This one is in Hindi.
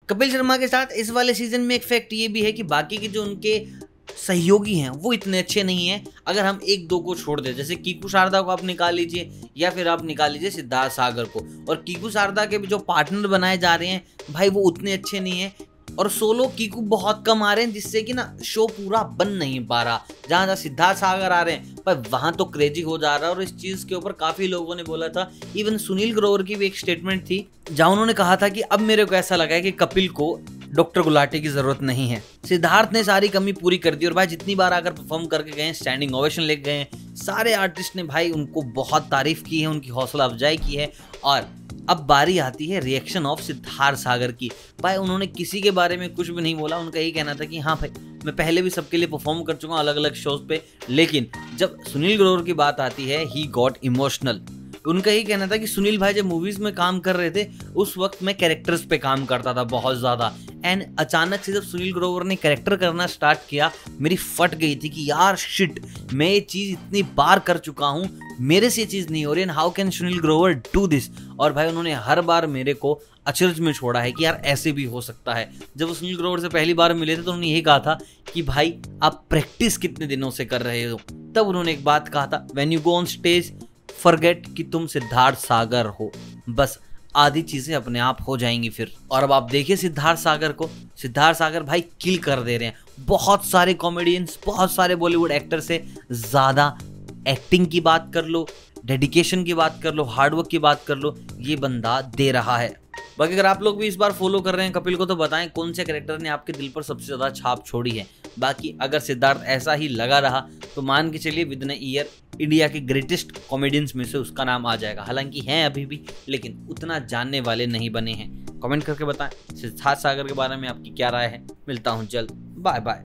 कपिल शर्मा के साथ इस वाले सीजन में एक फैक्ट ये भी है कि बाकी के जो उनके सहयोगी हैं वो इतने अच्छे नहीं हैं। अगर हम एक दो को छोड़ दें, जैसे कीकू शारदा को आप निकाल लीजिए या फिर आप निकाल लीजिए सिद्धार्थ सागर को, और कीकू शारदा के भी जो पार्टनर बनाए जा रहे हैं भाई वो उतने अच्छे नहीं हैं, और सोलो कीकू बहुत कम आ रहे हैं, जिससे कि ना शो पूरा बन नहीं पा रहा। जहाँ जहाँ सिद्धार्थ सागर आ रहे हैं पर वहां तो क्रेजी हो जा रहा है। और इस चीज के ऊपर काफी लोगों ने बोला था, इवन सुनील ग्रोवर की भी एक स्टेटमेंट थी जहां उन्होंने कहा था कि अब मेरे को ऐसा लगा है कि कपिल को डॉक्टर गुलाटी की जरूरत नहीं है। सिद्धार्थ ने सारी कमी पूरी कर दी, और भाई जितनी बार आकर परफॉर्म करके गए, स्टैंडिंग ओवेशन लेके गए, सारे आर्टिस्ट ने भाई उनको बहुत तारीफ की है, उनकी हौसला अफजाई की है। और अब बारी आती है रिएक्शन ऑफ सिद्धार्थ सागर की। भाई उन्होंने किसी के बारे में कुछ भी नहीं बोला, उनका यही कहना था कि हाँ भाई मैं पहले भी सबके लिए परफॉर्म कर चुका हूँ अलग अलग शोज पे, लेकिन जब सुनील ग्रोवर की बात आती है ही गॉट इमोशनल। उनका ही कहना था कि सुनील भाई जब मूवीज में काम कर रहे थे उस वक्त मैं कैरेक्टर्स पे काम करता था बहुत ज्यादा, एंड अचानक से जब सुनील ग्रोवर ने कैरेक्टर करना स्टार्ट किया मेरी फट गई थी कि यार शिट, मैं ये चीज इतनी बार कर चुका हूँ, मेरे से ये चीज नहीं हो रही, and how can Sunil Grover do this. और भाई उन्होंने हर बार मेरे को अचरज में छोड़ा है कि यार ऐसे भी हो सकता है। जब सुनील ग्रोवर से पहली बार मिले थे तो उन्होंने यही कहा था कि भाई आप प्रैक्टिस कितने दिनों से कर रहे हो। तब उन्होंने एक बात कहा था, when you go on stage forget कि तुम सिद्धार्थ सागर हो, बस आधी चीजें अपने आप हो जाएंगी फिर। और अब आप देखिए सिद्धार्थ सागर को, सिद्धार्थ सागर भाई किल कर दे रहे हैं। बहुत सारे कॉमेडियंस, बहुत सारे बॉलीवुड एक्टर से ज्यादा एक्टिंग की बात कर लो, डेडिकेशन की बात कर लो, हार्डवर्क की बात कर लो, ये बंदा दे रहा है। बाकी अगर आप लोग भी इस बार फॉलो कर रहे हैं कपिल को तो बताएं कौन से कैरेक्टर ने आपके दिल पर सबसे ज्यादा छाप छोड़ी है। बाकी अगर सिद्धार्थ ऐसा ही लगा रहा तो मान के चलिए विद इन ईयर इंडिया के ग्रेटेस्ट कॉमेडियंस में से उसका नाम आ जाएगा। हालांकि हैं अभी भी, लेकिन उतना जानने वाले नहीं बने हैं। कमेंट करके बताएं सिद्धार्थ सागर के बारे में आपकी क्या राय है। मिलता हूं जल्द, बाय बाय।